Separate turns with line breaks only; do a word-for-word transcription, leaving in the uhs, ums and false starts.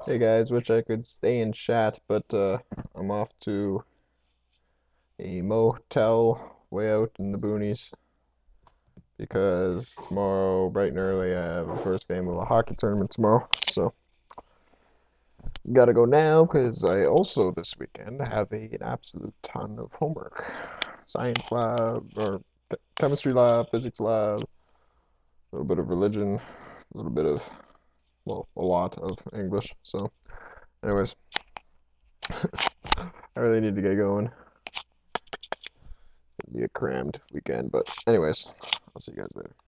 Hey guys, wish I could stay and chat, but uh, I'm off to a motel way out in the boonies because tomorrow, bright and early, I have the first game of a hockey tournament tomorrow. So, gotta go now because I also this weekend have a, an absolute ton of homework. Science lab, or chemistry lab, physics lab, a little bit of religion, a little bit of, well, a lot of English. So, anyways, I really need to get going. Be a crammed weekend. But anyways, I'll see you guys later.